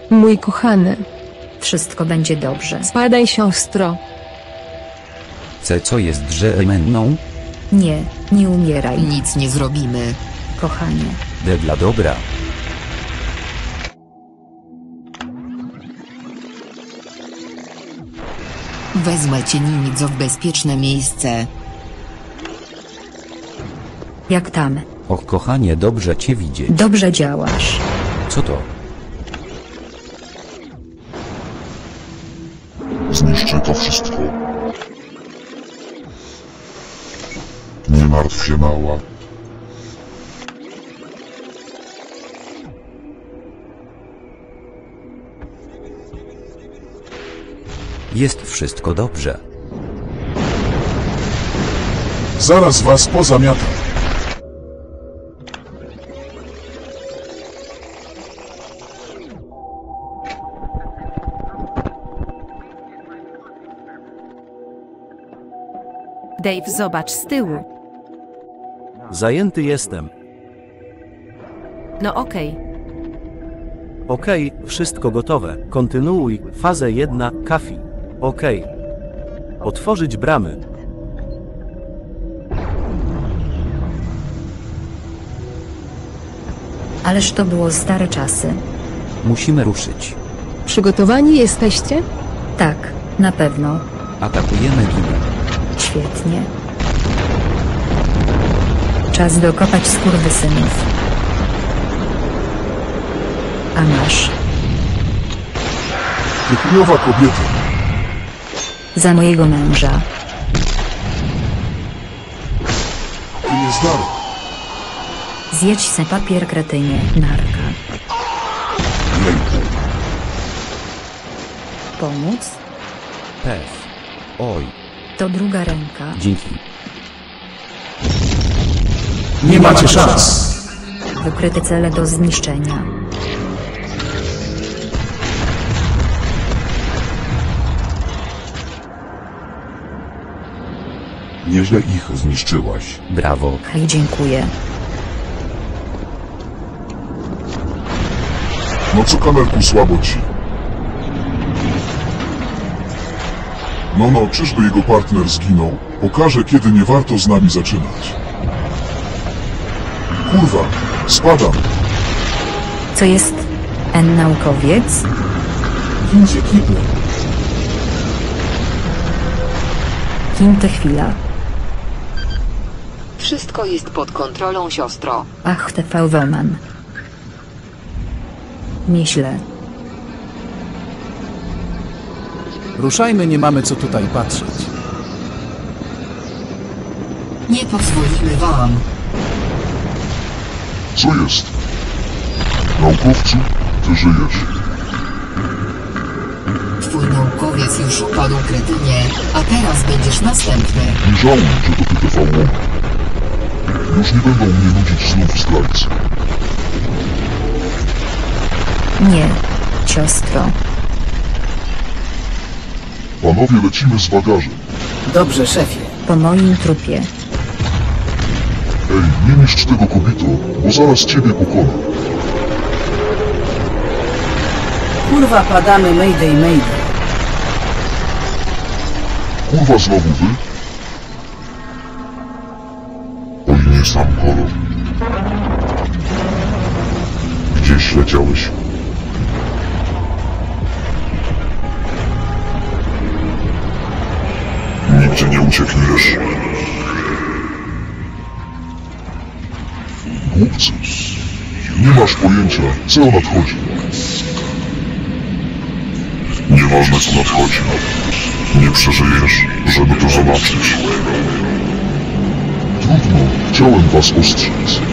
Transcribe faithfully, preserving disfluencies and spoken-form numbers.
Mój kochany. Wszystko będzie dobrze. Spadaj, siostro. C co jest, że menną? Nie, nie umieraj, Nic nie zrobimy. kochanie. D dla dobra. Wezmę cię Nimidzo w bezpieczne miejsce. Jak tam? Och kochanie, dobrze cię widzieć. Dobrze działasz. Co to? Zniszczy to wszystko. Nie martw się, mała. Jest wszystko dobrze. Zaraz was pozamiatam. Dave, zobacz z tyłu. Zajęty jestem. No okej. Okej, wszystko gotowe. Kontynuuj. Fazę jedna. Kafi. Okej. Otworzyć bramy. Ależ to było stare czasy. Musimy ruszyć. Przygotowani jesteście? Tak, na pewno. Atakujemy ginę. Świetnie. Czas dokopać skurwysynów. A masz. Tychniowa kobieta. Za mojego męża. Ty nie zdara. Zjedź se papier, kretynie, narka. Jejku. Pomóc? Pef. Oj, To druga ręka. dzięki. Nie macie szans. Wykryte cele do zniszczenia. Nieźle ich zniszczyłaś. Brawo. Hej, dziękuję. No co, kamerku, słabo ci? No no, czyżby jego partner zginął? Pokażę, kiedy nie warto z nami zaczynać. Kurwa, spadam. Co jest? N naukowiec? Windzie kipnę. Kim ty chwila? Wszystko jest pod kontrolą, siostro. Ach, te fałwoman. Nieźle. Ruszajmy, nie mamy co tutaj patrzeć. Nie pozwolimy wam. Co jest? Naukowcu, ty żyjesz. Twój naukowiec już upadł, kretynie, a teraz będziesz następny. Nie żałuj, że to P T V łąk. Już nie będą mnie nudzić znów zdrajcy. Nie, siostro. Panowie, lecimy z bagażem. Dobrze, szefie. Po moim trupie. Ej, nie niszcz tego, kobito, bo zaraz ciebie pokonam. Kurwa, padamy, mayday, mayday. Kurwa, znowu wy? Oj, nie sam kolor. Gdzieś leciałeś. Nigdzie nie uciekniesz. Głupcy. Nie masz pojęcia, co nadchodzi. Nieważne, co nadchodzi. Nie przeżyjesz, żeby to zobaczyć. Trudno, chciałem was ostrzec.